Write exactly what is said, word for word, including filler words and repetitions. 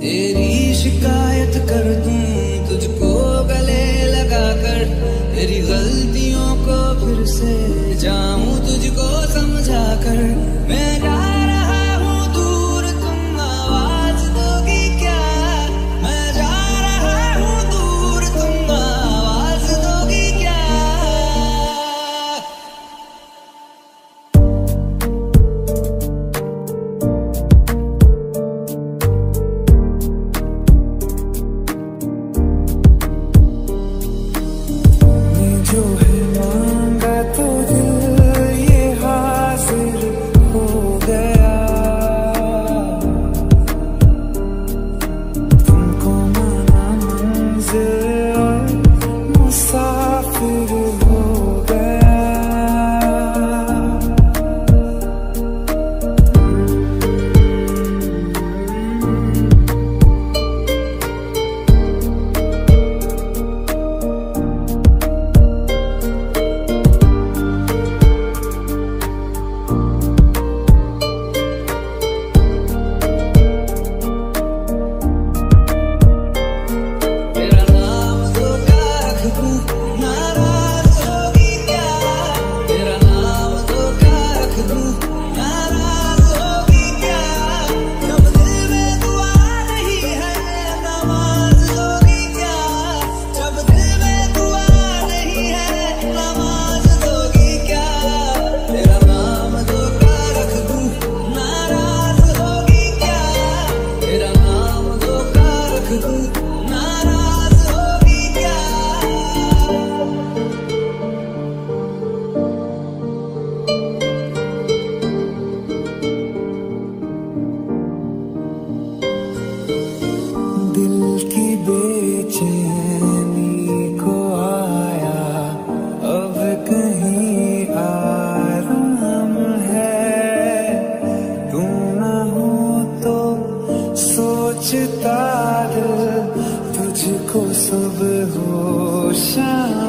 तेरी शिकायत कर दूं तुझको गले लगा कर, तेरी गलतियों को फिर से जाऊं तुझको समझा कर। मैं जा रहा हूँ दूर, तुम आवाज दोगी क्या? मैं जा रहा हूँ दूर, तुम आवाज दोगी क्या? जो है मांगा तो दिल ये हाजिर हो गया, तुमको माना मंजिल और मुसाफिर हो गया। दिल की बेचैनी को आया अब कहीं आराम है, तू ना हो तो सोचता दिल तुझको सुबह हो शाम।